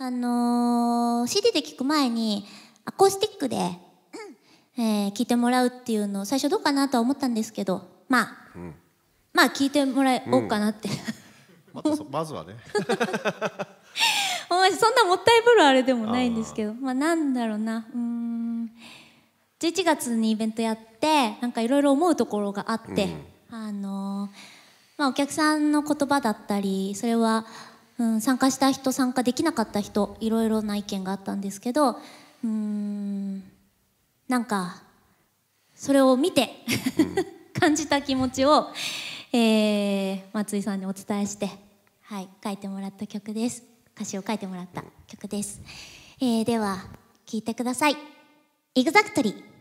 CD で聴く前にアコースティックで、聴いてもらうっていうのを最初どうかなとは思ったんですけど、まあ聴いてもらおうかなって、 まずはねそんなもったいぶるあれでもないんですけど、なんだろうな、11月にイベントやってなんかいろいろ思うところがあって、お客さんの言葉だったり、それは、参加した人参加できなかった人、いろいろな意見があったんですけど、なんかそれを見て感じた気持ちを、松井さんにお伝えして、書いてもらった曲です。歌詞を書いてもらった曲です。では聴いてください。EXACTLY。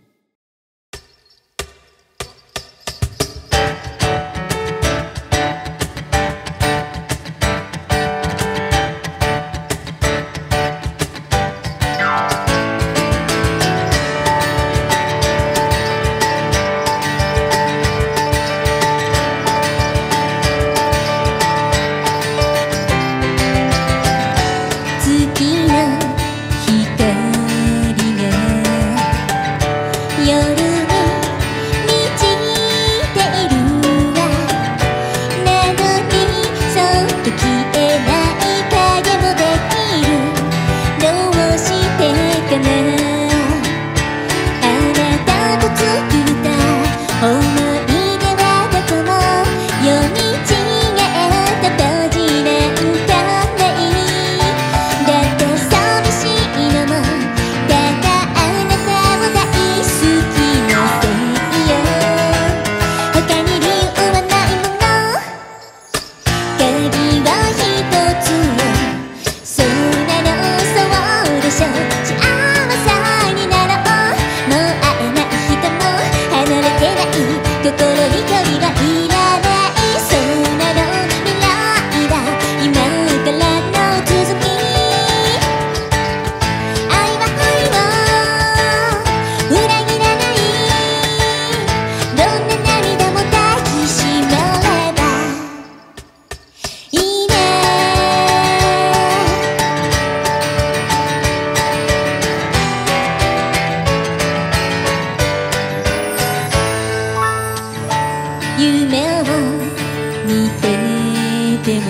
夢を見てても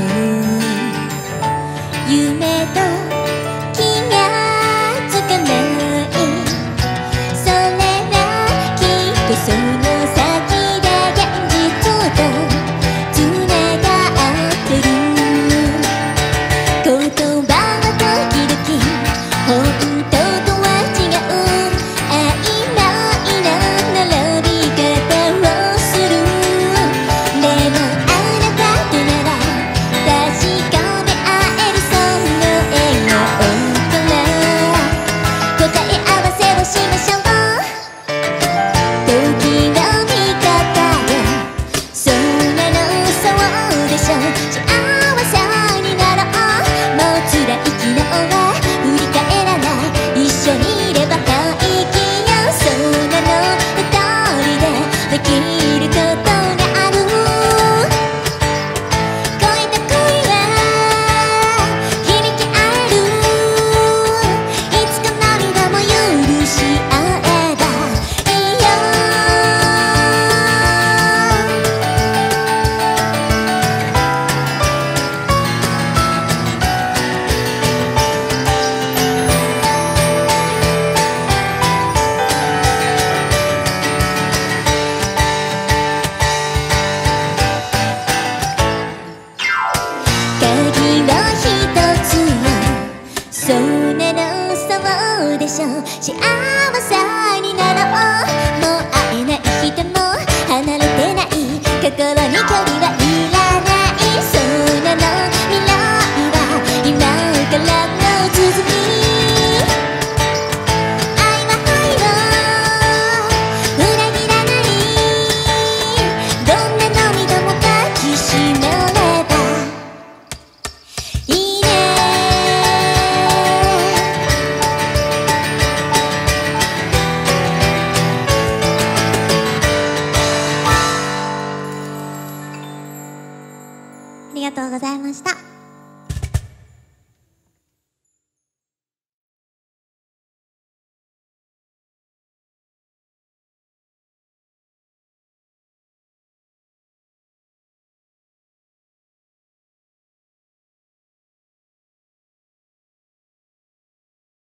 夢と気がつかない、それがきっとその先で現実とつながってる。言葉は時々本当とは違う曖昧な並び方をする。でもあなたとなら確かめ合える、その笑顔から答え合わせをしましょう。時の見方よ、そんなのそうでしょ。幸せになろう、もう辛い昨日は振り返らない、一緒にいれば快気よ。そんなの二人でできることがある。恋と恋は響き合える、いつか涙も許し合えばいいよ。鍵は一つよ、そんなのそうでしょ。幸せになろう、もう会えない人も離れてない、心に距離はいらない。そんなの未来は今からの続き。愛は愛を裏切らない、どんな涙も抱きしめればいいね。ありがとうございました。